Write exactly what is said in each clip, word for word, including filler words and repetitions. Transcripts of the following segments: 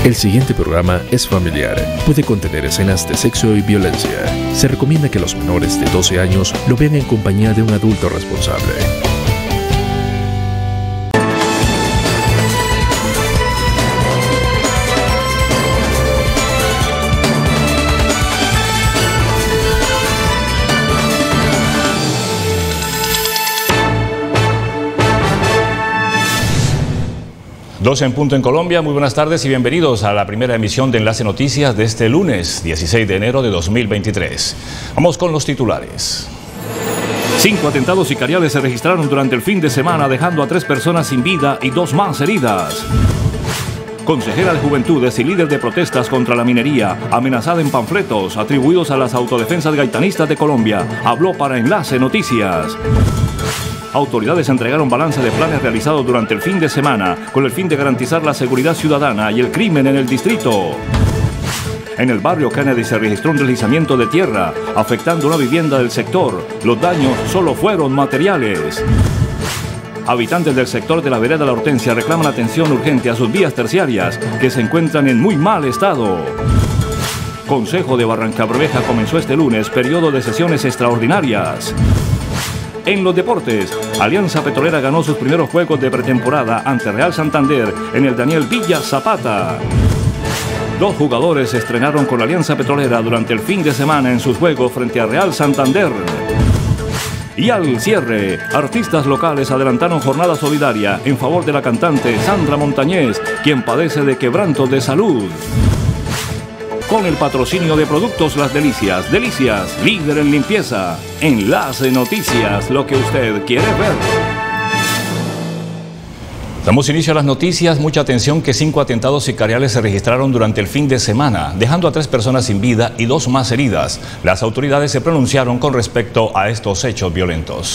El siguiente programa es familiar. Puede contener escenas de sexo y violencia. Se recomienda que los menores de doce años lo vean en compañía de un adulto responsable. doce en punto en Colombia, muy buenas tardes y bienvenidos a la primera emisión de Enlace Noticias de este lunes dieciséis de enero de dos mil veintitrés. Vamos con los titulares. Cinco atentados sicariales se registraron durante el fin de semana, dejando a tres personas sin vida y dos más heridas. Consejera de Juventudes y líder de protestas contra la minería, amenazada en panfletos atribuidos a las autodefensas gaitanistas de Colombia, habló para Enlace Noticias. Autoridades entregaron balance de planes realizados durante el fin de semana con el fin de garantizar la seguridad ciudadana y el crimen en el distrito. En el barrio Kennedy se registró un deslizamiento de tierra afectando una vivienda del sector. Los daños solo fueron materiales. Habitantes del sector de la vereda La Hortensia reclaman atención urgente a sus vías terciarias que se encuentran en muy mal estado. Consejo de Barrancabermeja comenzó este lunes periodo de sesiones extraordinarias. En los deportes, Alianza Petrolera ganó sus primeros juegos de pretemporada ante Real Santander en el Daniel Villa Zapata. Dos jugadores se estrenaron con la Alianza Petrolera durante el fin de semana en sus juegos frente a Real Santander. Y al cierre, artistas locales adelantaron jornada solidaria en favor de la cantante Sandra Montañez, quien padece de quebranto de salud. Con el patrocinio de Productos Las Delicias, Delicias, líder en limpieza. Enlace Noticias, lo que usted quiere ver. Damos inicio a las noticias. Mucha atención que cinco atentados sicariales se registraron durante el fin de semana, dejando a tres personas sin vida y dos más heridas. Las autoridades se pronunciaron con respecto a estos hechos violentos.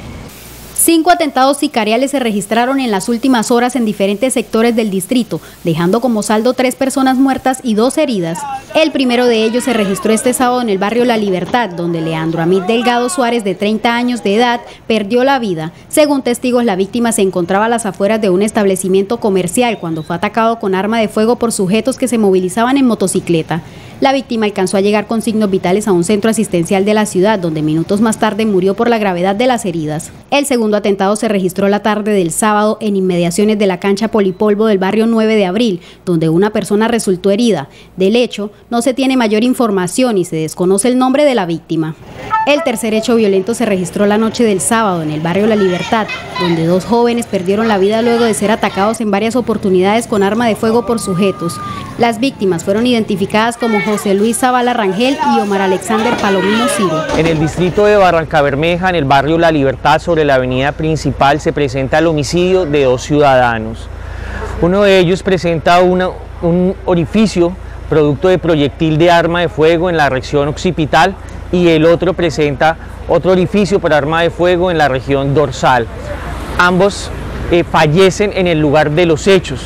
Cinco atentados sicariales se registraron en las últimas horas en diferentes sectores del distrito, dejando como saldo tres personas muertas y dos heridas. El primero de ellos se registró este sábado en el barrio La Libertad, donde Leandro Amid Delgado Suárez, de treinta años de edad, perdió la vida. Según testigos, la víctima se encontraba a las afueras de un establecimiento comercial cuando fue atacado con arma de fuego por sujetos que se movilizaban en motocicleta. La víctima alcanzó a llegar con signos vitales a un centro asistencial de la ciudad, donde minutos más tarde murió por la gravedad de las heridas. El segundo atentado se registró la tarde del sábado en inmediaciones de la cancha Polipolvo del barrio nueve de abril, donde una persona resultó herida. Del hecho, no se tiene mayor información y se desconoce el nombre de la víctima. El tercer hecho violento se registró la noche del sábado en el barrio La Libertad, donde dos jóvenes perdieron la vida luego de ser atacados en varias oportunidades con arma de fuego por sujetos. Las víctimas fueron identificadas como José Luis Zavala Rangel y Omar Alexander Palomino Ciro. En el distrito de Barrancabermeja, en el barrio La Libertad, sobre la avenida principal, se presenta el homicidio de dos ciudadanos. Uno de ellos presenta una, un orificio producto de proyectil de arma de fuego en la región occipital y el otro presenta otro orificio por arma de fuego en la región dorsal. Ambos eh, fallecen en el lugar de los hechos.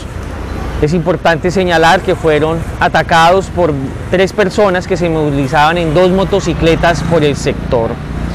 Es importante señalar que fueron atacados por tres personas que se movilizaban en dos motocicletas por el sector.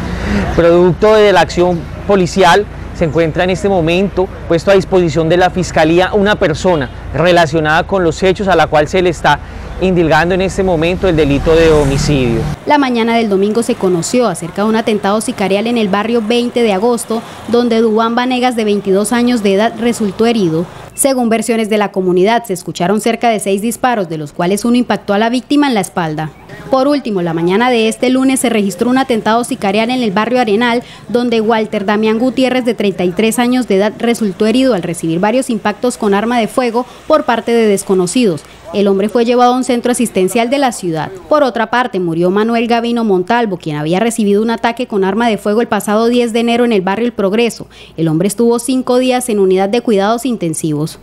Producto de la acción policial, se encuentra en este momento puesto a disposición de la Fiscalía una persona relacionada con los hechos a la cual se le está indilgando en este momento el delito de homicidio. La mañana del domingo se conoció acerca de un atentado sicarial en el barrio veinte de agosto, donde Duván Vanegas, de veintidós años de edad, resultó herido. Según versiones de la comunidad, se escucharon cerca de seis disparos, de los cuales uno impactó a la víctima en la espalda. Por último, la mañana de este lunes se registró un atentado sicarial en el barrio Arenal, donde Walter Damián Gutiérrez, de treinta y tres años de edad, resultó herido al recibir varios impactos con arma de fuego por parte de desconocidos. El hombre fue llevado a un centro asistencial de la ciudad. Por otra parte, murió Manuel Gavino Montalvo, quien había recibido un ataque con arma de fuego el pasado diez de enero en el barrio El Progreso. El hombre estuvo cinco días en unidad de cuidados intensivos.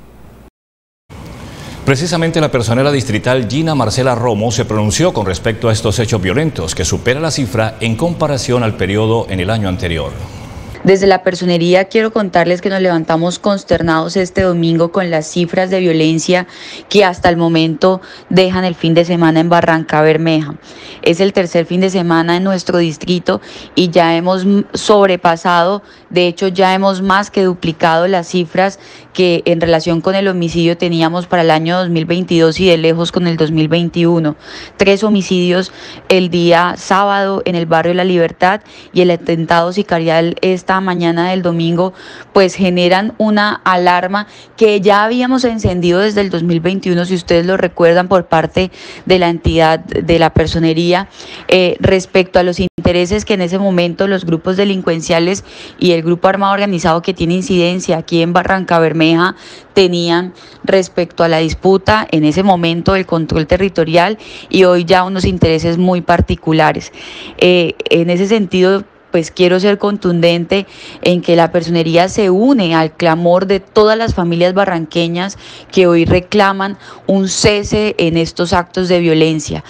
Precisamente la personera distrital Gina Marcela Romo se pronunció con respecto a estos hechos violentos, que supera la cifra en comparación al periodo en el año anterior. Desde la personería quiero contarles que nos levantamos consternados este domingo con las cifras de violencia que hasta el momento dejan el fin de semana en Barranca Bermeja. Es el tercer fin de semana en nuestro distrito y ya hemos sobrepasado, de hecho ya hemos más que duplicado las cifras que en relación con el homicidio teníamos para el año dos mil veintidós y de lejos con el dos mil veintiuno. Tres homicidios el día sábado en el barrio La Libertad y el atentado sicarial esta mañana del domingo pues generan una alarma que ya habíamos encendido desde el dos mil veintiuno, si ustedes lo recuerdan, por parte de la entidad de la personería eh, respecto a los intereses que en ese momento los grupos delincuenciales y el grupo armado organizado que tiene incidencia aquí en Barranca Bermeja tenían respecto a la disputa en ese momento del control territorial y hoy ya unos intereses muy particulares. Eh, en ese sentido, pues quiero ser contundente en que la personería se une al clamor de todas las familias barranqueñas que hoy reclaman un cese en estos actos de violencia.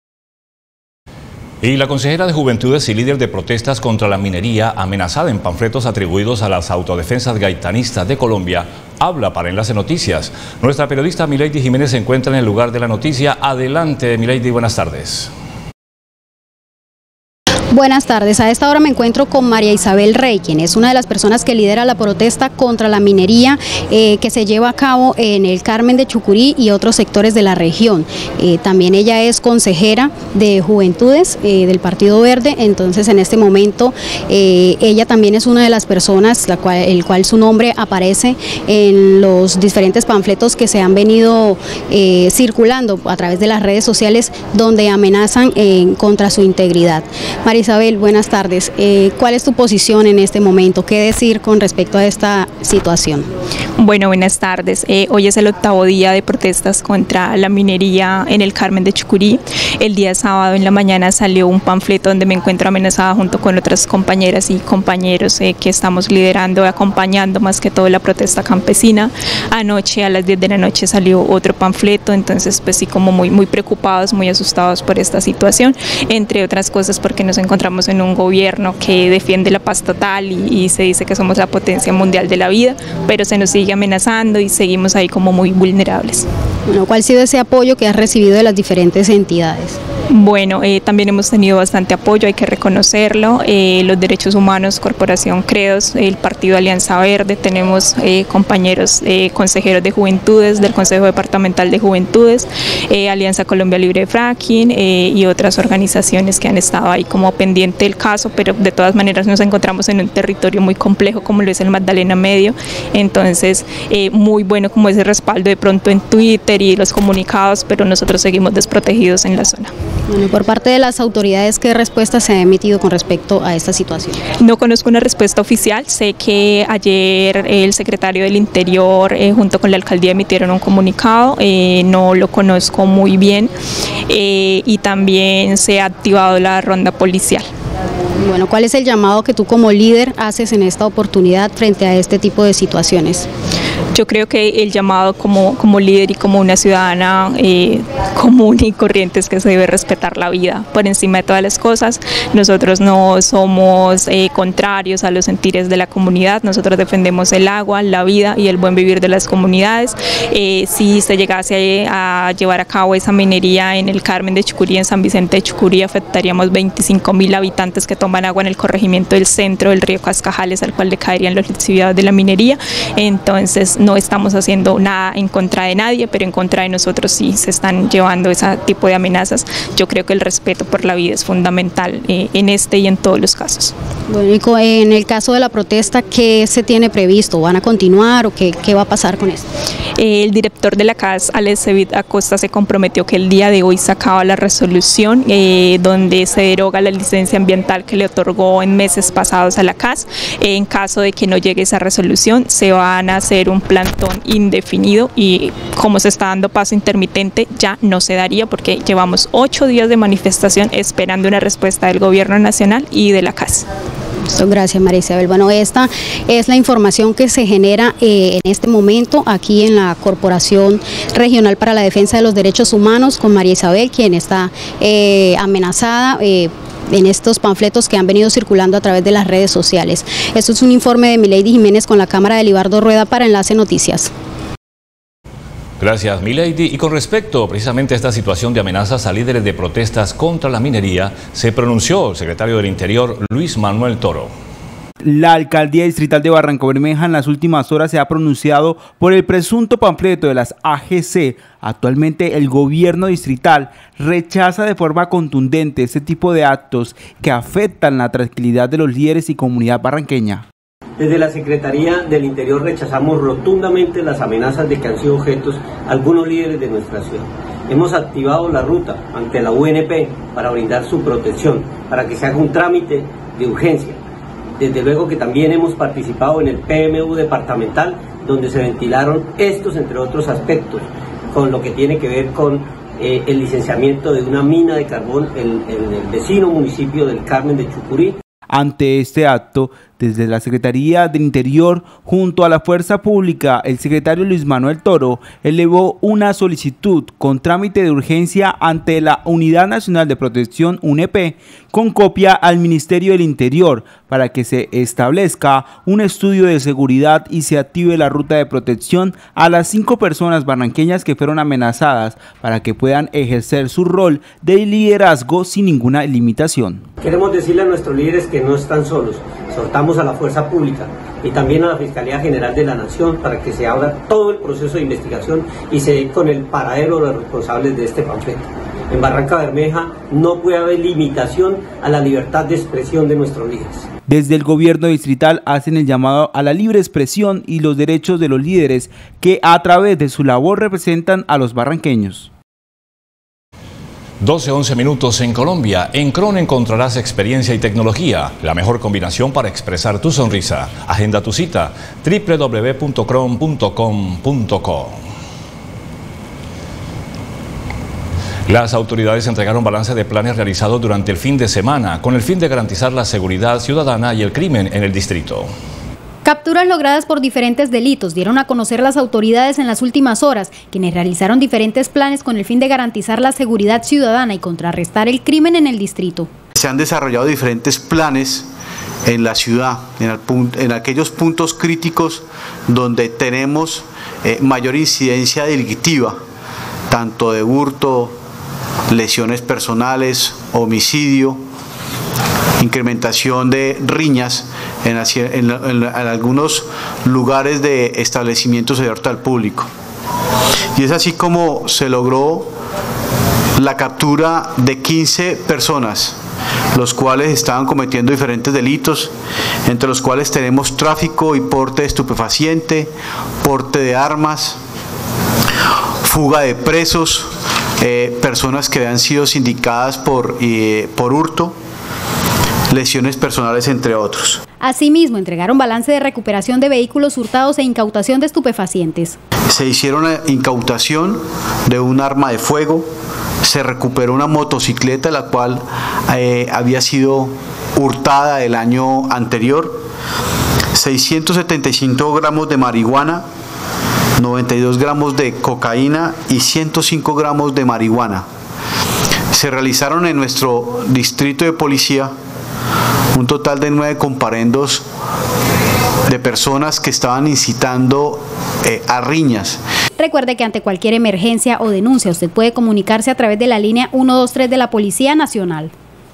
Y la consejera de Juventudes y líder de protestas contra la minería, amenazada en panfletos atribuidos a las autodefensas gaitanistas de Colombia, habla para Enlace Noticias. Nuestra periodista Milady Jiménez se encuentra en el lugar de la noticia. Adelante, Milady, buenas tardes. Buenas tardes, a esta hora me encuentro con María Isabel Rey, quien es una de las personas que lidera la protesta contra la minería eh, que se lleva a cabo en el Carmen de Chucurí y otros sectores de la región. Eh, también ella es consejera de Juventudes eh, del Partido Verde, entonces en este momento eh, ella también es una de las personas, la cual, el cual su nombre aparece en los diferentes panfletos que se han venido eh, circulando a través de las redes sociales donde amenazan eh, contra su integridad. María Isabel, buenas tardes. Eh, ¿Cuál es tu posición en este momento? ¿Qué decir con respecto a esta situación? Bueno, buenas tardes. Eh, hoy es el octavo día de protestas contra la minería en el Carmen de Chucurí. El día sábado en la mañana salió un panfleto donde me encuentro amenazada junto con otras compañeras y compañeros eh, que estamos liderando y acompañando más que todo la protesta campesina. Anoche a las diez de la noche salió otro panfleto, entonces pues sí, como muy, muy preocupados, muy asustados por esta situación, entre otras cosas porque nos encontramos en un gobierno que defiende la paz total y, y se dice que somos la potencia mundial de la vida, pero se nos sigue amenazando y seguimos ahí como muy vulnerables. Bueno, ¿cuál ha sido ese apoyo que has recibido de las diferentes entidades? Bueno, eh, también hemos tenido bastante apoyo, hay que reconocerlo, eh, los derechos humanos, Corporación Credos, el Partido Alianza Verde, tenemos eh, compañeros eh, consejeros de Juventudes, del Consejo Departamental de Juventudes, eh, Alianza Colombia Libre de Fracking eh, y otras organizaciones que han estado ahí como pendiente del caso, pero de todas maneras nos encontramos en un territorio muy complejo como lo es el Magdalena Medio, entonces eh, muy bueno como ese respaldo de pronto en Twitter y los comunicados, pero nosotros seguimos desprotegidos en la zona. Bueno, por parte de las autoridades, ¿qué respuesta se ha emitido con respecto a esta situación? No conozco una respuesta oficial, sé que ayer el secretario del Interior eh, junto con la alcaldía emitieron un comunicado, eh, no lo conozco muy bien eh, y también se ha activado la ronda policial. Bueno, ¿cuál es el llamado que tú como líder haces en esta oportunidad frente a este tipo de situaciones? Yo creo que el llamado como, como líder y como una ciudadana eh, común y corriente es que se debe respetar la vida por encima de todas las cosas. Nosotros no somos eh, contrarios a los sentires de la comunidad, nosotros defendemos el agua, la vida y el buen vivir de las comunidades. Eh, si se llegase a llevar a cabo esa minería en el Carmen de Chucurí, en San Vicente de Chucurí, afectaríamos veinticinco mil habitantes que toman agua en el corregimiento del centro del río Cascajales, al cual le caerían las actividades de la minería. Entonces no estamos haciendo nada en contra de nadie, pero en contra de nosotros sí se están llevando ese tipo de amenazas. Yo creo que el respeto por la vida es fundamental eh, en este y en todos los casos. Bueno, y en el caso de la protesta, ¿qué se tiene previsto? ¿Van a continuar o qué, qué va a pasar con esto? El director de la C A S, Alex David Acosta, se comprometió que el día de hoy sacaba la resolución eh, donde se deroga la licencia ambiental que le otorgó en meses pasados a la C A S. Eh, en caso de que no llegue esa resolución, se van a hacer un plantón indefinido y como se está dando paso intermitente ya no se daría porque llevamos ocho días de manifestación esperando una respuesta del gobierno nacional y de la C A S. Gracias, María Isabel. Bueno, esta es la información que se genera eh, en este momento aquí en la Corporación Regional para la Defensa de los Derechos Humanos con María Isabel, quien está eh, amenazada eh, en estos panfletos que han venido circulando a través de las redes sociales. Esto es un informe de Milady Jiménez con la cámara de Libardo Rueda para Enlace Noticias. Gracias, Milady. Y con respecto precisamente a esta situación de amenazas a líderes de protestas contra la minería, se pronunció el secretario del Interior, Luis Manuel Toro. La alcaldía distrital de Barrancabermeja en las últimas horas se ha pronunciado por el presunto panfleto de las A G C. Actualmente el gobierno distrital rechaza de forma contundente este tipo de actos que afectan la tranquilidad de los líderes y comunidad barranqueña. Desde la Secretaría del Interior rechazamos rotundamente las amenazas de que han sido objetos algunos líderes de nuestra ciudad. Hemos activado la ruta ante la U N P para brindar su protección, para que se haga un trámite de urgencia. Desde luego que también hemos participado en el P M U departamental, donde se ventilaron estos, entre otros aspectos, con lo que tiene que ver con eh, el licenciamiento de una mina de carbón en, en el vecino municipio del Carmen de Chucurí. Ante este acto, desde la Secretaría del Interior, junto a la Fuerza Pública, el secretario Luis Manuel Toro elevó una solicitud con trámite de urgencia ante la Unidad Nacional de Protección U N P, con copia al Ministerio del Interior, para que se establezca un estudio de seguridad y se active la ruta de protección a las cinco personas barranqueñas que fueron amenazadas, para que puedan ejercer su rol de liderazgo sin ninguna limitación. Queremos decirle a nuestros líderes que no están solos. Exhortamos a la Fuerza Pública y también a la Fiscalía General de la Nación para que se abra todo el proceso de investigación y se dé con el paradero de los responsables de este panfleto. En Barrancabermeja no puede haber limitación a la libertad de expresión de nuestros líderes. Desde el gobierno distrital hacen el llamado a la libre expresión y los derechos de los líderes que a través de su labor representan a los barranqueños. doce once minutos en Colombia. En Cron encontrarás experiencia y tecnología, la mejor combinación para expresar tu sonrisa. Agenda tu cita, doble u doble u doble u punto cron punto com punto co. Las autoridades entregaron balance de planes realizados durante el fin de semana con el fin de garantizar la seguridad ciudadana y el crimen en el distrito. Capturas logradas por diferentes delitos dieron a conocer las autoridades en las últimas horas, quienes realizaron diferentes planes con el fin de garantizar la seguridad ciudadana y contrarrestar el crimen en el distrito. Se han desarrollado diferentes planes en la ciudad, en, el punto, en aquellos puntos críticos donde tenemos eh, mayor incidencia delictiva, tanto de hurto, lesiones personales, homicidio, incrementación de riñas en, en, en, en algunos lugares de establecimientos abiertos al público. Y es así como se logró la captura de quince personas, los cuales estaban cometiendo diferentes delitos, entre los cuales tenemos tráfico y porte de estupefaciente, porte de armas, fuga de presos, eh, personas que habían sido sindicadas por, eh, por hurto, lesiones personales, entre otros. Asimismo, entregaron balance de recuperación de vehículos hurtados e incautación de estupefacientes. Se hicieron una incautación de un arma de fuego, se recuperó una motocicleta la cual eh, había sido hurtada el año anterior, seiscientos setenta y cinco gramos de marihuana, noventa y dos gramos de cocaína y ciento cinco gramos de marihuana. Se realizaron en nuestro distrito de policía un total de nueve comparendos de personas que estaban incitando eh, a riñas. Recuerde que ante cualquier emergencia o denuncia usted puede comunicarse a través de la línea uno dos tres de la Policía Nacional.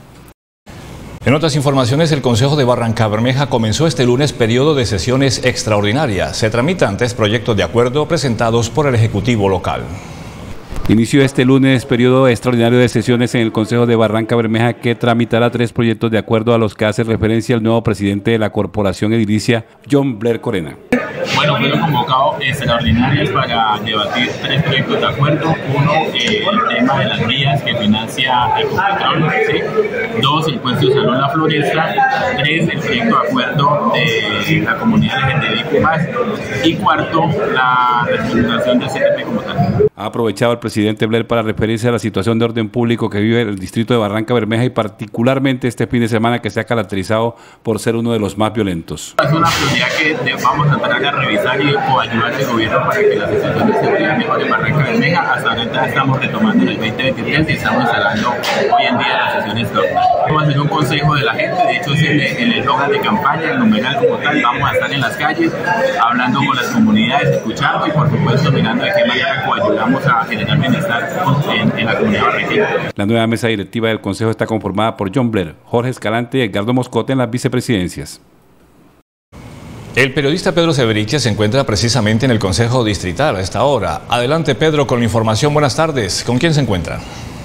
En otras informaciones, el Consejo de Barrancabermeja comenzó este lunes periodo de sesiones extraordinarias. Se tramitan tres proyectos de acuerdo presentados por el Ejecutivo local. Inició este lunes periodo extraordinario de sesiones en el Consejo de Barrancabermeja que tramitará tres proyectos de acuerdo a los que hace referencia el nuevo presidente de la Corporación Edilicia, John Blair Corena. Bueno, fueron convocados extraordinarios para debatir tres proyectos de acuerdo. Uno, eh, el tema de las vías que financia Ecopetrol, ¿sí? Dos, el puesto de salud en la floresta. Tres, el proyecto de acuerdo de la comunidad L G T B I Q más. Y cuarto, la reestructuración del C T P como tal. ha aprovechado el presidente Blair para referirse a la situación de orden público que vive el distrito de Barranca Bermeja y particularmente este fin de semana que se ha caracterizado por ser uno de los más violentos. Es una prioridad que vamos a tratar de revisar y ayudar al gobierno para que la situación de seguridad mejore en Barranca Bermeja. Hasta ahorita estamos retomando en el veinte veintitrés y estamos instalando hoy en día las sesiones extraordinarias. Vamos a hacer un consejo de la gente, de hecho es el, el eslogan de campaña, el numeral como tal. Vamos a estar en las calles hablando con las comunidades, escuchando y por supuesto mirando de qué manera coayudamos a generar bienestar en, en la comunidad barranqueña. La nueva mesa directiva del Consejo está conformada por John Blair, Jorge Escalante y Edgardo Moscote en las vicepresidencias. El periodista Pedro Severiche se encuentra precisamente en el Consejo Distrital a esta hora. Adelante, Pedro, con la información. Buenas tardes. ¿Con quién se encuentra?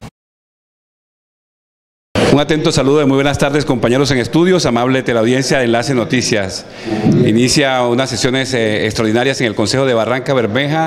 Un atento saludo de muy buenas tardes, compañeros en estudios, amable teleaudiencia de Enlace Noticias. Inicia unas sesiones eh, extraordinarias en el Consejo de Barranca Bermeja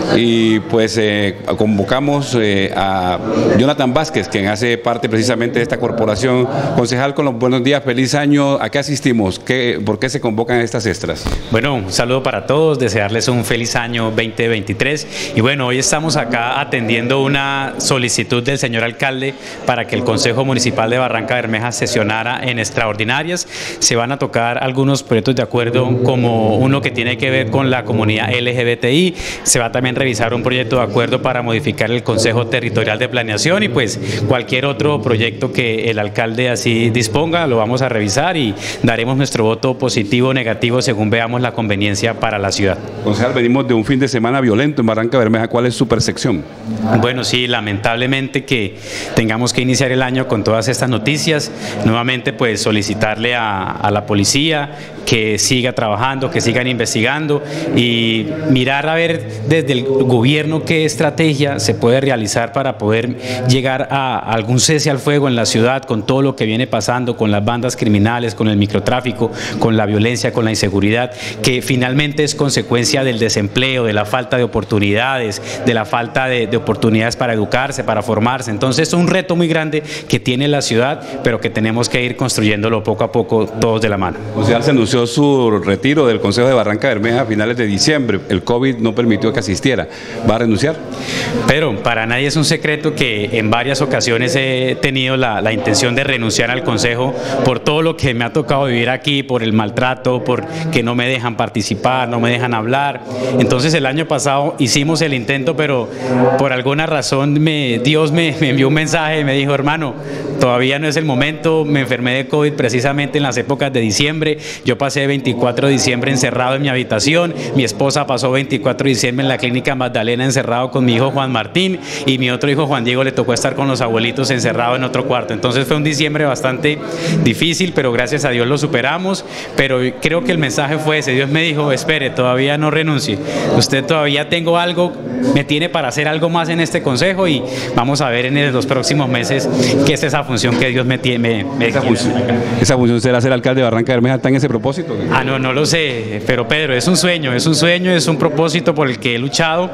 y pues eh, convocamos eh, a Jonathan Vázquez, quien hace parte precisamente de esta corporación. Concejal, con los buenos días, feliz año. ¿A qué asistimos? ¿Qué, ¿Por qué se convocan estas extras? Bueno, un saludo para todos, desearles un feliz año veinte veintitrés y bueno, hoy estamos acá atendiendo una solicitud del señor alcalde para que el Consejo Municipal de Barranca Bermeja sesionara en extraordinarias. Se van a tocar algunos proyectos de acuerdo, como uno que tiene que ver con la comunidad L G B T I. Se va también a revisar un proyecto de acuerdo para modificar el Consejo Territorial de Planeación y pues cualquier otro proyecto que el alcalde así disponga lo vamos a revisar y daremos nuestro voto positivo o negativo según veamos la conveniencia para la ciudad. Concejal, venimos de un fin de semana violento en Barranca Bermeja. ¿Cuál es su percepción? Bueno, sí, lamentablemente que tengamos que iniciar el año con todas estas noticias. Nuevamente pues solicitarle a, a la policía que siga trabajando, que sigan investigando y mirar a ver desde el gobierno qué estrategia se puede realizar para poder llegar a algún cese al fuego en la ciudad con todo lo que viene pasando, con las bandas criminales, con el microtráfico, con la violencia, con la inseguridad, que finalmente es consecuencia del desempleo, de la falta de oportunidades, de la falta de, de oportunidades para educarse, para formarse. Entonces es un reto muy grande que tiene la ciudad, pero que tenemos que ir construyéndolo poco a poco todos de la mano. Concejal, se anunció su retiro del Consejo de Barranca Bermeja a finales de diciembre. El COVID no permitió que asistiera. ¿Va a renunciar? Pero para nadie es un secreto que en varias ocasiones he tenido la, la intención de renunciar al Consejo por todo lo que me ha tocado vivir aquí, por el maltrato, por que no me dejan participar, no me dejan hablar. Entonces el año pasado hicimos el intento, pero por alguna razón me, Dios me, me envió un mensaje y me dijo: hermano, todavía no es el momento. Me enfermé de COVID precisamente en las épocas de diciembre. Yo pasé veinticuatro de diciembre encerrado en mi habitación, mi esposa pasó veinticuatro de diciembre en la clínica Magdalena encerrado con mi hijo Juan Martín y mi otro hijo Juan Diego le tocó estar con los abuelitos encerrado en otro cuarto. Entonces fue un diciembre bastante difícil, pero gracias a Dios lo superamos. Pero creo que el mensaje fue ese: Dios me dijo, espere, todavía no renuncie, usted todavía tengo algo, me tiene para hacer algo más en este consejo y vamos a ver en los próximos meses qué es esa función que Dios me tiene. Me, me esa, función, esa función será ser alcalde de Barranca Bermeja. ¿Está en ese propósito? Ah, no, no lo sé, pero Pedro, es un sueño, es un sueño, es un propósito por el que he luchado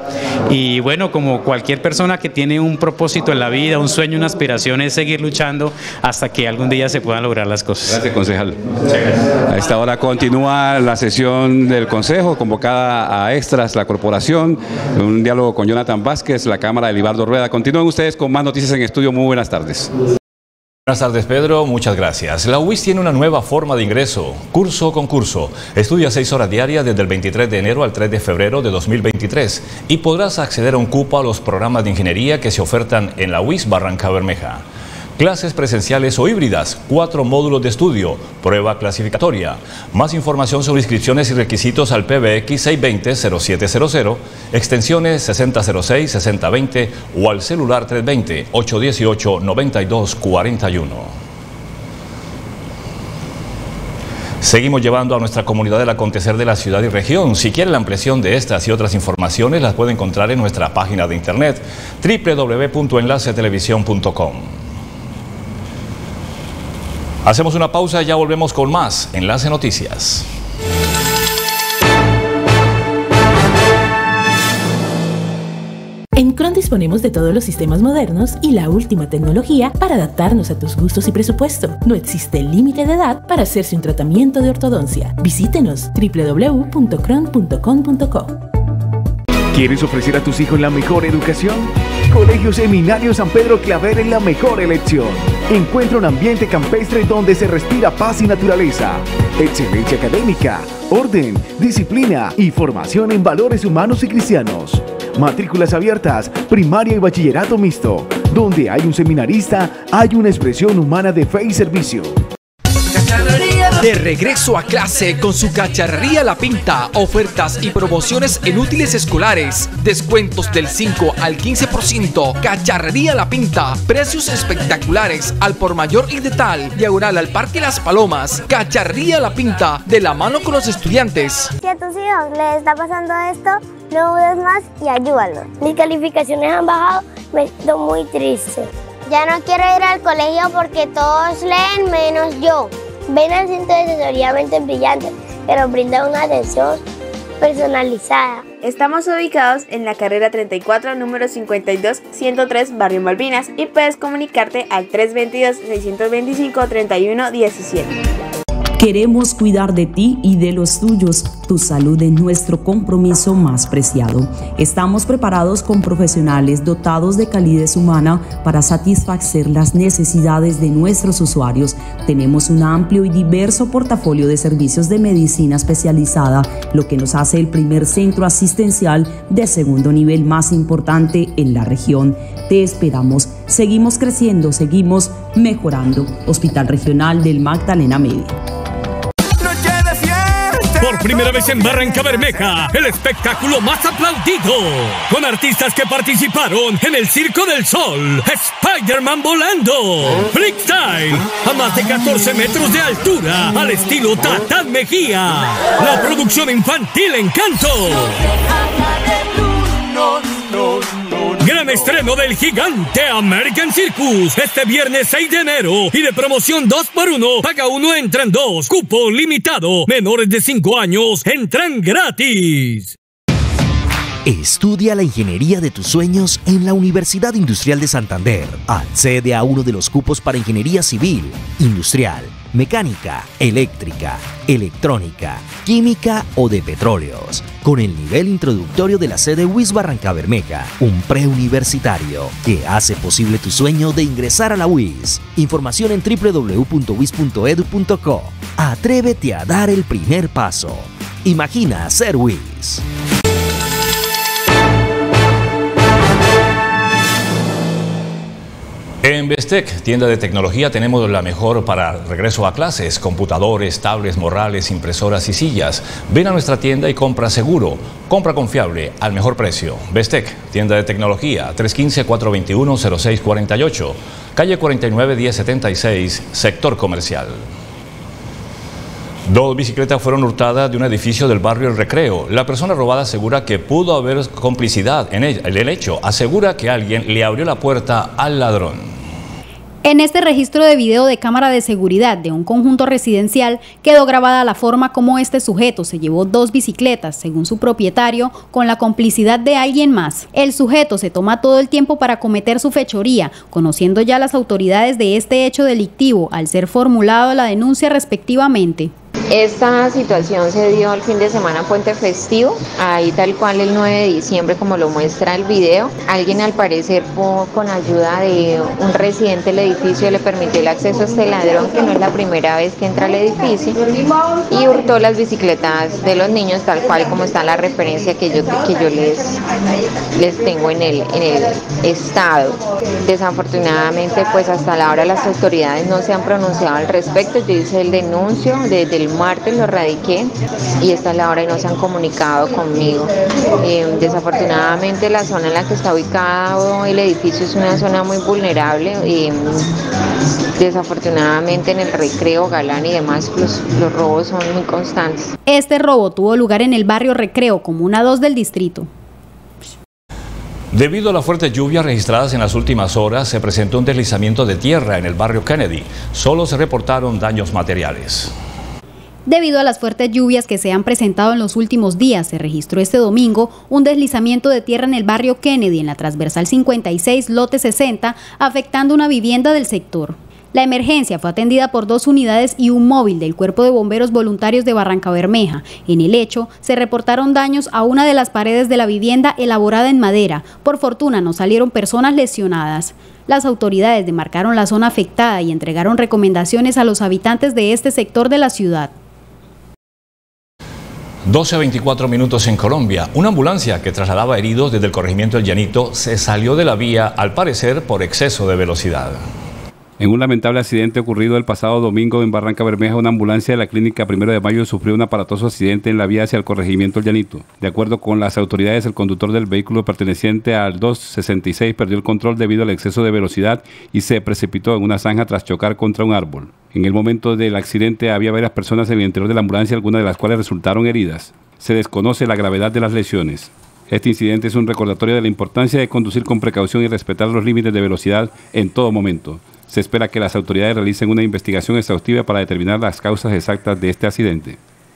y bueno, como cualquier persona que tiene un propósito en la vida, un sueño, una aspiración, es seguir luchando hasta que algún día se puedan lograr las cosas. Gracias, concejal. A esta hora continúa la sesión del Consejo, convocada a extras, la corporación, un diálogo con Jonathan Vázquez, la Cámara de Libardo Rueda. Continúen ustedes con más noticias en estudio. Muy buenas tardes. Buenas tardes, Pedro, muchas gracias. La U I S tiene una nueva forma de ingreso, curso concurso. Estudia seis horas diarias desde el veintitrés de enero al tres de febrero de dos mil veintitrés y podrás acceder a un cupo a los programas de ingeniería que se ofertan en la U I S Barranca Bermeja. Clases presenciales o híbridas, cuatro módulos de estudio, prueba clasificatoria. Más información sobre inscripciones y requisitos al P B X seiscientos veinte cero siete cero cero, extensiones sesenta cero seis, sesenta veinte o al celular trescientos veinte, ochocientos dieciocho, noventa y dos cuarenta y uno. Seguimos llevando a nuestra comunidad el acontecer de la ciudad y región. Si quiere la ampliación de estas y otras informaciones, las puede encontrar en nuestra página de internet doble u doble u doble u punto enlace televisión punto com. Hacemos una pausa y ya volvemos con más Enlace Noticias. En Cron disponemos de todos los sistemas modernos y la última tecnología para adaptarnos a tus gustos y presupuesto. No existe límite de edad para hacerse un tratamiento de ortodoncia. Visítenos doble u doble u doble u punto cron punto com punto co. ¿Quieres ofrecer a tus hijos la mejor educación? Colegio Seminario San Pedro Claver es la mejor elección. Encuentra un ambiente campestre donde se respira paz y naturaleza, excelencia académica, orden, disciplina y formación en valores humanos y cristianos. Matrículas abiertas, primaria y bachillerato mixto. Donde hay un seminarista, hay una expresión humana de fe y servicio. De regreso a clase con su Cacharrería La Pinta, ofertas y promociones en útiles escolares, descuentos del cinco al quince por ciento. Cacharrería La Pinta, precios espectaculares al por mayor y de tal, diagonal al Parque Las Palomas. Cacharrería La Pinta, de la mano con los estudiantes. Si a tus hijos les está pasando esto, no dudes más y ayúdalos. Mis calificaciones han bajado, me siento muy triste. Ya no quiero ir al colegio porque todos leen menos yo. Ven al centro de asesoría Mentes Brillantes, que nos brinda una atención personalizada. Estamos ubicados en la carrera treinta y cuatro, número cincuenta y dos, ciento tres, Barrio Malvinas, y puedes comunicarte al tres dos dos, seis dos cinco, tres uno uno siete. Queremos cuidar de ti y de los tuyos. Tu salud es nuestro compromiso más preciado. Estamos preparados con profesionales dotados de calidez humana para satisfacer las necesidades de nuestros usuarios. Tenemos un amplio y diverso portafolio de servicios de medicina especializada, lo que nos hace el primer centro asistencial de segundo nivel más importante en la región. Te esperamos. Seguimos creciendo, seguimos mejorando. Hospital Regional del Magdalena Medio. Por primera vez en Barrancabermeja, el espectáculo más aplaudido, con artistas que participaron en el Circo del Sol, Spider-Man volando, Freestyle, a más de catorce metros de altura, al estilo Tatán Mejía, la producción infantil Encanto. Gran estreno del gigante American Circus este viernes seis de enero y de promoción dos por uno, paga uno, entran dos, cupo limitado, menores de cinco años entran gratis. Estudia la ingeniería de tus sueños en la Universidad Industrial de Santander. Accede a uno de los cupos para ingeniería civil, industrial, mecánica, eléctrica, electrónica, química o de petróleos, con el nivel introductorio de la sede U I S Barrancabermeja, un preuniversitario que hace posible tu sueño de ingresar a la U I S. Información en w w w punto u i s punto e d u punto co. Atrévete a dar el primer paso. Imagina ser U I S. En Bestec, tienda de tecnología, tenemos la mejor para regreso a clases: computadores, tablets, morrales, impresoras y sillas. Ven a nuestra tienda y compra seguro. Compra confiable al mejor precio. Bestec, tienda de tecnología, tres uno cinco, cuatro dos uno, cero seis cuatro ocho, calle cuarenta y nueve, diez setenta y seis, sector comercial. Dos bicicletas fueron hurtadas de un edificio del barrio El Recreo. La persona robada asegura que pudo haber complicidad en el, en el hecho. Asegura que alguien le abrió la puerta al ladrón. En este registro de video de cámara de seguridad de un conjunto residencial quedó grabada la forma como este sujeto se llevó dos bicicletas, según su propietario, con la complicidad de alguien más. El sujeto se toma todo el tiempo para cometer su fechoría, conociendo ya las autoridades de este hecho delictivo al ser formulado la denuncia respectivamente. Esta situación se dio el fin de semana puente festivo, ahí tal cual el nueve de diciembre como lo muestra el video. Alguien al parecer con ayuda de un residente del edificio le permitió el acceso a este ladrón, que no es la primera vez que entra al edificio, y hurtó las bicicletas de los niños tal cual como está la referencia que yo, que yo les, les tengo en el, en el estado. Desafortunadamente pues hasta la hora las autoridades no se han pronunciado al respecto. Yo hice el denuncio desde el martes, lo radiqué y esta es la hora y no se han comunicado conmigo. Eh, desafortunadamente la zona en la que está ubicado el edificio es una zona muy vulnerable y desafortunadamente en el Recreo, Galán y demás los, los robos son muy constantes. Este robo tuvo lugar en el barrio Recreo, comuna dos del distrito. Debido a las fuertes lluvias registradas en las últimas horas, se presentó un deslizamiento de tierra en el barrio Kennedy. Solo se reportaron daños materiales. Debido a las fuertes lluvias que se han presentado en los últimos días, se registró este domingo un deslizamiento de tierra en el barrio Kennedy, en la transversal cincuenta y seis, lote sesenta, afectando una vivienda del sector. La emergencia fue atendida por dos unidades y un móvil del Cuerpo de Bomberos Voluntarios de Barrancabermeja. En el hecho, se reportaron daños a una de las paredes de la vivienda elaborada en madera. Por fortuna, no salieron personas lesionadas. Las autoridades demarcaron la zona afectada y entregaron recomendaciones a los habitantes de este sector de la ciudad. doce a veinticuatro minutos en Colombia. Una ambulancia que trasladaba heridos desde el corregimiento El Llanito se salió de la vía, al parecer por exceso de velocidad. En un lamentable accidente ocurrido el pasado domingo en Barrancabermeja, una ambulancia de la clínica Primero de Mayo sufrió un aparatoso accidente en la vía hacia el corregimiento El Llanito. De acuerdo con las autoridades, el conductor del vehículo perteneciente al doscientos sesenta y seis perdió el control debido al exceso de velocidad y se precipitó en una zanja tras chocar contra un árbol. En el momento del accidente había varias personas en el interior de la ambulancia, algunas de las cuales resultaron heridas. Se desconoce la gravedad de las lesiones. Este incidente es un recordatorio de la importancia de conducir con precaución y respetar los límites de velocidad en todo momento. Se espera que las autoridades realicen una investigación exhaustiva para determinar las causas exactas de este accidente.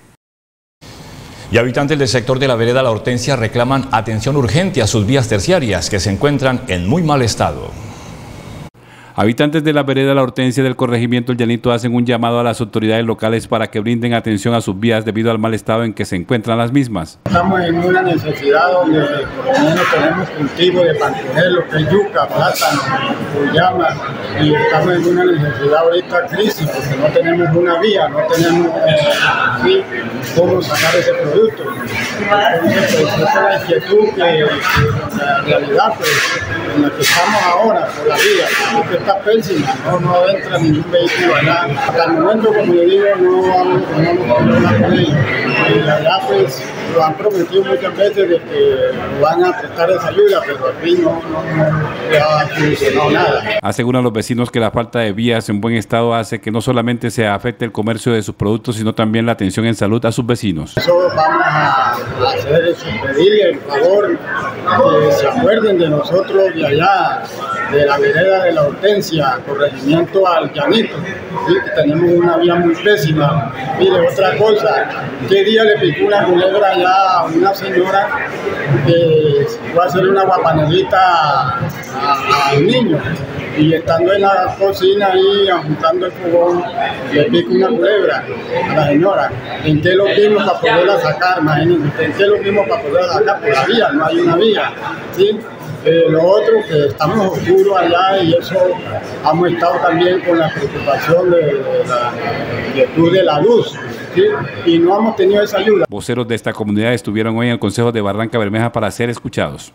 Y habitantes del sector de la vereda La Hortensia reclaman atención urgente a sus vías terciarias que se encuentran en muy mal estado. Habitantes de la vereda La Hortensia del corregimiento El Llanito hacen un llamado a las autoridades locales para que brinden atención a sus vías debido al mal estado en que se encuentran las mismas. Estamos en una necesidad donde por lo menos tenemos cultivo de pantanelo, que es yuca, plátano, uyama, y estamos en una necesidad ahorita crisis porque no tenemos una vía, no tenemos eh, cómo sacar ese producto. Entonces, pues, esa es la inquietud que, que la realidad pues, en la que estamos ahora por la vía. Que está pésima, no, no entra ningún vehículo allá. Hasta el momento, como le digo, no vamos a hablar con ellos. Y allá pues lo han prometido muchas veces de que van a prestar esa ayuda, pero aquí no, no, no ha funcionado nada. Aseguran los vecinos que la falta de vías en buen estado hace que no solamente se afecte el comercio de sus productos, sino también la atención en salud a sus vecinos. Eso vamos a hacer es pedirle el favor que se acuerden de nosotros de allá, de la vereda de La Hortensia, corregimiento al Llanito, ¿sí? Que tenemos una vía muy pésima. Mire, otra cosa, ¿qué día le picó una culebra allá a una señora que fue a hacer una guapanelita al niño? Y estando en la cocina ahí, juntando el fogón, le pica una culebra a la señora. ¿En qué lo vimos para poderla sacar? Imagínense, ¿en qué lo vimos para poderla sacar? Por la vía, no hay una vía, ¿sí? Eh, lo otro, que estamos oscuros allá y eso hemos estado también con la preocupación de, de la inquietud de la luz, ¿sí? Y no hemos tenido esa ayuda. Voceros de esta comunidad estuvieron hoy en el Consejo de Barrancabermeja para ser escuchados.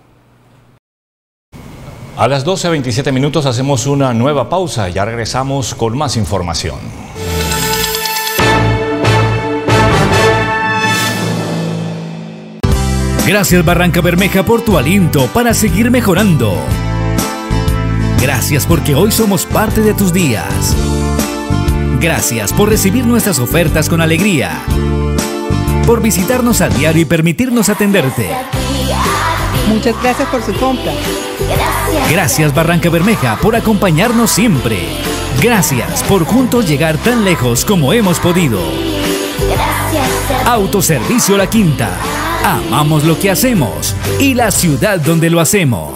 A las doce a veintisiete minutos hacemos una nueva pausa, ya regresamos con más información. Gracias Barrancabermeja por tu aliento para seguir mejorando. Gracias porque hoy somos parte de tus días. Gracias por recibir nuestras ofertas con alegría. Por visitarnos a diario y permitirnos atenderte. Muchas gracias por su compra. Gracias. Gracias Barrancabermeja por acompañarnos siempre. Gracias por juntos llegar tan lejos como hemos podido. Gracias. Autoservicio La Quinta. Amamos lo que hacemos y la ciudad donde lo hacemos.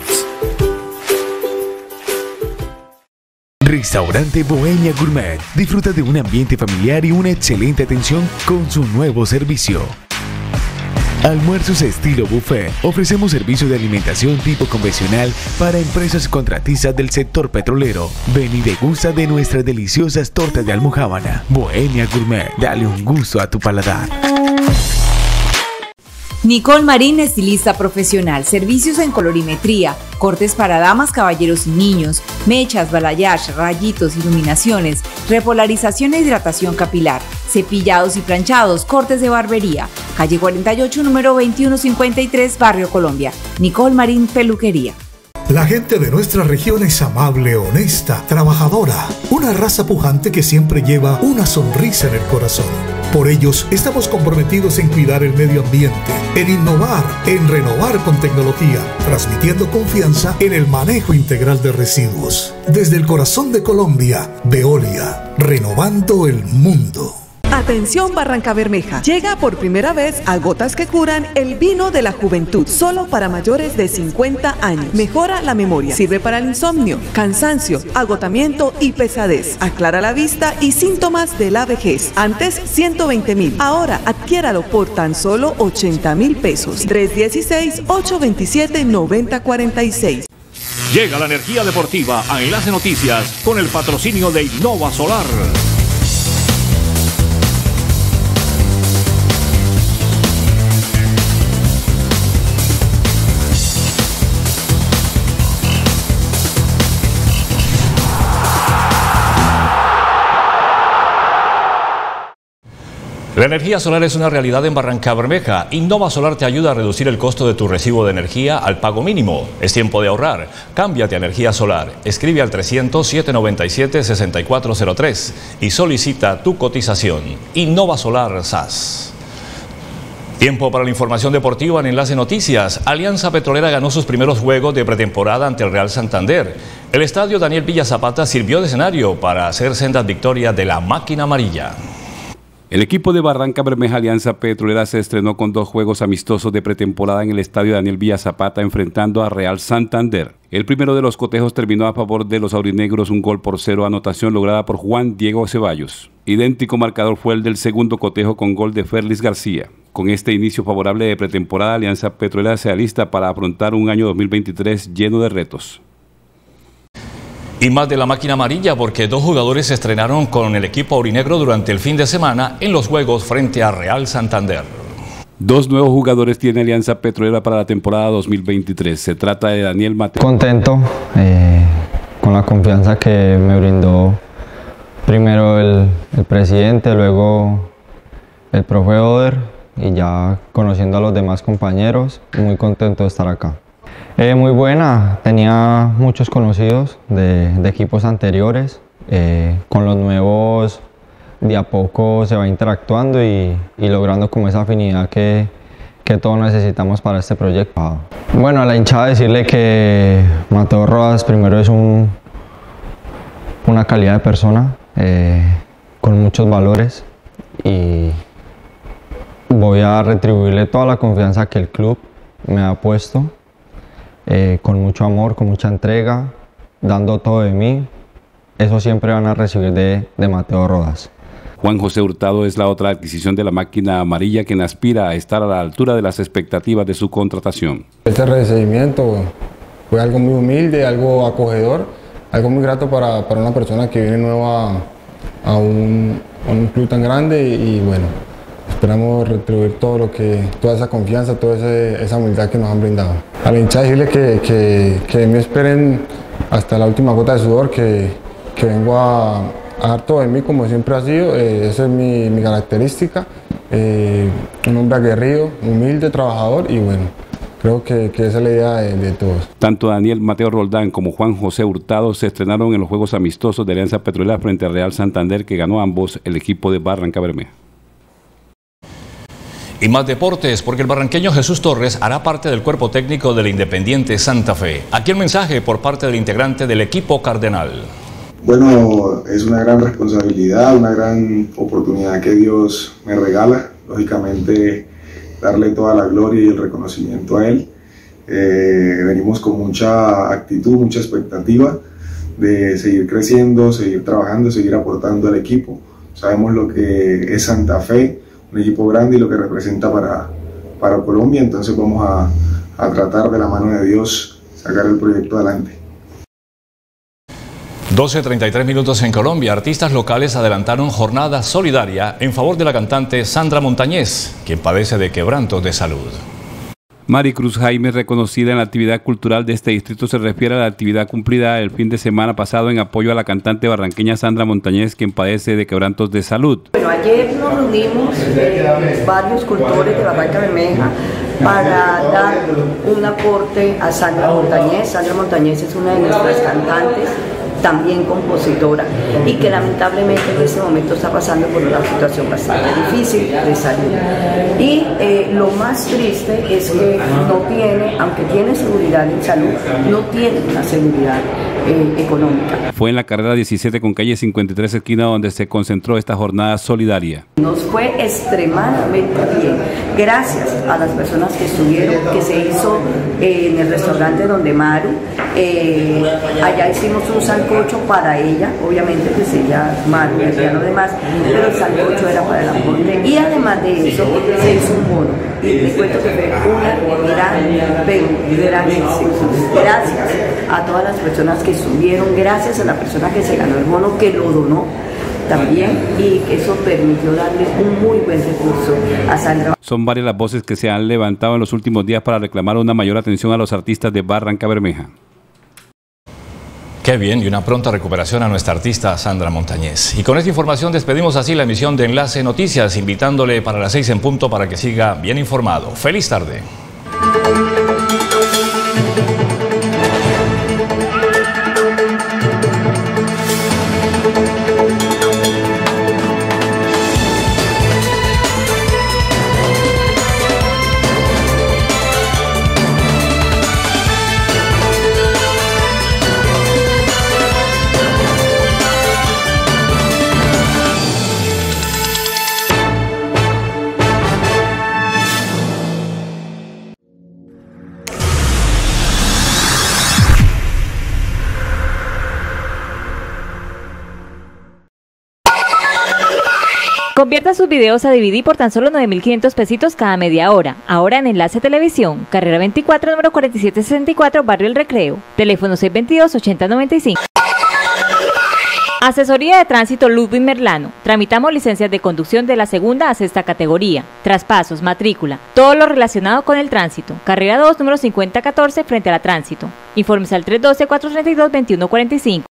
Restaurante Bohemia Gourmet. Disfruta de un ambiente familiar y una excelente atención con su nuevo servicio. Almuerzos estilo buffet. Ofrecemos servicio de alimentación tipo convencional para empresas contratistas del sector petrolero. Ven y degusta de nuestras deliciosas tortas de almojábana. Bohemia Gourmet. Dale un gusto a tu paladar. Nicole Marín, estilista profesional, servicios en colorimetría, cortes para damas, caballeros y niños, mechas, balayage, rayitos, iluminaciones, repolarización e hidratación capilar, cepillados y planchados, cortes de barbería. Calle cuarenta y ocho, número veintiuno cincuenta y tres, Barrio Colombia. Nicole Marín Peluquería. La gente de nuestra región es amable, honesta, trabajadora, una raza pujante que siempre lleva una sonrisa en el corazón. Por ellos, estamos comprometidos en cuidar el medio ambiente, en innovar, en renovar con tecnología, transmitiendo confianza en el manejo integral de residuos. Desde el corazón de Colombia, Veolia, renovando el mundo. Atención Barranca Bermeja, llega por primera vez a Gotas que Curan el vino de la juventud, solo para mayores de cincuenta años. Mejora la memoria, sirve para el insomnio, cansancio, agotamiento y pesadez. Aclara la vista y síntomas de la vejez. Antes ciento veinte mil, ahora adquiéralo por tan solo ochenta mil pesos. tres uno seis, ocho dos siete, nueve cero cuatro seis. Llega la energía deportiva a Enlace Noticias con el patrocinio de Innova Solar. La energía solar es una realidad en Barranca Bermeja. Innova Solar te ayuda a reducir el costo de tu recibo de energía al pago mínimo. Es tiempo de ahorrar. Cámbiate a energía solar. Escribe al trescientos, siete noventa y siete, sesenta y cuatro cero tres y solicita tu cotización. Innova Solar S A S. Tiempo para la información deportiva en Enlace Noticias. Alianza Petrolera ganó sus primeros juegos de pretemporada ante el Real Santander. El estadio Daniel Villa Zapata sirvió de escenario para hacer sendas victorias de la máquina amarilla. El equipo de Barranca Bermeja Alianza Petrolera se estrenó con dos juegos amistosos de pretemporada en el estadio Daniel Villa Zapata enfrentando a Real Santander. El primero de los cotejos terminó a favor de los aurinegros, un gol por cero, anotación lograda por Juan Diego Ceballos. Idéntico marcador fue el del segundo cotejo con gol de Ferlis García. Con este inicio favorable de pretemporada, Alianza Petrolera se alista para afrontar un año dos mil veintitrés lleno de retos. Y más de la máquina amarilla porque dos jugadores se estrenaron con el equipo aurinegro durante el fin de semana en los juegos frente a Real Santander. Dos nuevos jugadores tiene Alianza Petrolera para la temporada dos mil veintitrés. Se trata de Daniel Mateo. Contento eh, con la confianza que me brindó primero el, el presidente, luego el profe Oder y ya conociendo a los demás compañeros, muy contento de estar acá. Eh, muy buena, tenía muchos conocidos de, de equipos anteriores, eh, con los nuevos de a poco se va interactuando y, y logrando como esa afinidad que, que todos necesitamos para este proyecto. Bueno, a la hinchada decirle que Mateo Rodas primero es un, una calidad de persona, eh, con muchos valores y voy a retribuirle toda la confianza que el club me ha puesto. Eh, con mucho amor, con mucha entrega, dando todo de mí. Eso siempre van a recibir de, de Mateo Rodas. Juan José Hurtado es la otra adquisición de la máquina amarilla, quien aspira a estar a la altura de las expectativas de su contratación. Este recibimiento fue algo muy humilde, algo acogedor, algo muy grato para, para una persona que viene nueva a, a, un, a un club tan grande y, y bueno, esperamos retribuir todo lo que, toda esa confianza, toda ese, esa humildad que nos han brindado. A la hinchada decirle que, que, que me esperen hasta la última gota de sudor, que, que vengo a, a dar todo de mí como siempre ha sido, eh, esa es mi, mi característica, eh, un hombre aguerrido, humilde, trabajador y bueno, creo que, que esa es la idea de, de todos. Tanto Daniel Mateo Roldán como Juan José Hurtado se estrenaron en los Juegos Amistosos de Alianza Petrolera frente al Real Santander, que ganó ambos el equipo de Barranca Bermeja. Y más deportes, porque el barranqueño Jesús Torres hará parte del cuerpo técnico del Independiente Santa Fe. Aquí el mensaje por parte del integrante del equipo cardenal. Bueno, es una gran responsabilidad, una gran oportunidad que Dios me regala. Lógicamente, darle toda la gloria y el reconocimiento a Él. Eh, venimos con mucha actitud, mucha expectativa de seguir creciendo, seguir trabajando, seguir aportando al equipo. Sabemos lo que es Santa Fe, un equipo grande y lo que representa para, para Colombia, entonces vamos a, a tratar de la mano de Dios sacar el proyecto adelante. doce treinta y tres minutos en Colombia. Artistas locales adelantaron jornada solidaria en favor de la cantante Sandra Montañez, quien padece de quebrantos de salud. Maricruz Jaime, reconocida en la actividad cultural de este distrito, se refiere a la actividad cumplida el fin de semana pasado en apoyo a la cantante barranqueña Sandra Montañez, quien padece de quebrantos de salud. Bueno, ayer nos reunimos eh, varios cultores de Barranca Bermeja para dar un aporte a Sandra Montañez. Sandra Montañez es una de nuestras cantantes también compositora, y que lamentablemente en este momento está pasando por una situación bastante difícil de salud. Y eh, lo más triste es que no tiene, aunque tiene seguridad en salud, no tiene una seguridad eh, económica. Fue en la carrera diecisiete con calle cincuenta y tres esquina donde se concentró esta jornada solidaria. Nos fue extremadamente bien, gracias a las personas que estuvieron, que se hizo eh, en el restaurante Donde Maru. Eh, allá hicimos un sancocho para ella, obviamente que se llama Maru y hacía lo demás, pero el sancocho era para el aporte, y además de eso se hizo un bono, y les cuento que fue una gran, pero gracias, gracias a todas las personas que estuvieron, gracias a la persona que se ganó el bono, que lo donó también, y que eso permitió darle un muy buen recurso a Sandra. Son varias las voces que se han levantado en los últimos días para reclamar una mayor atención a los artistas de Barranca Bermeja. Qué bien, y una pronta recuperación a nuestra artista Sandra Montañez. Y con esta información despedimos así la emisión de Enlace Noticias, invitándole para las seis en punto para que siga bien informado. ¡Feliz tarde! Convierta sus videos a D V D por tan solo nueve mil quinientos pesitos cada media hora. Ahora en Enlace Televisión, carrera veinticuatro, número cuarenta y siete sesenta y cuatro, Barrio El Recreo. Teléfono seis dos dos, ocho cero nueve cinco. Asesoría de Tránsito Ludwig Merlano. Tramitamos licencias de conducción de la segunda a sexta categoría, traspasos, matrícula, todo lo relacionado con el tránsito. Carrera dos, número cincuenta catorce, frente a la Tránsito. Informes al tres uno dos, cuatro tres dos, dos uno cuatro cinco.